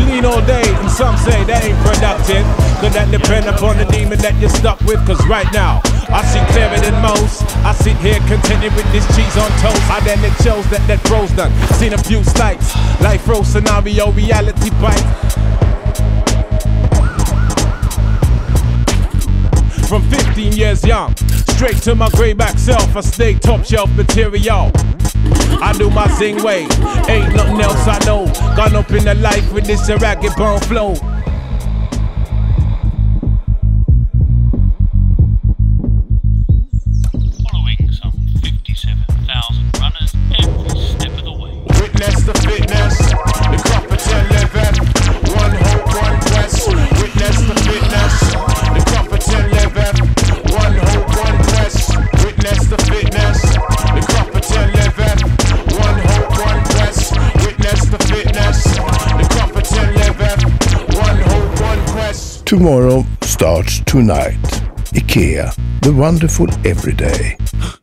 We lean all day and some say that ain't productive. Could that depend upon the demon that you're stuck with? Cause right now I see clearer than most. I sit here contented with this cheese on toast. I then it shows that bro's done. Seen a few slights, life row scenario, reality bite. From 15 years young, straight to my grayback self, I stay top shelf material. I do my sing way, ain't nothing else I know. Gone up in the life with this ragged bone flow. Following some 57,000 runners every step of the way. Witness the fitness, the competent living. One hope, one quest. Witness the fitness, the competent living. One hope, one quest. Witness the fitness, the competent living. One hope, one quest. Witness the fitness, the competent living. One hope, one quest. Tomorrow starts tonight. IKEA, the wonderful everyday.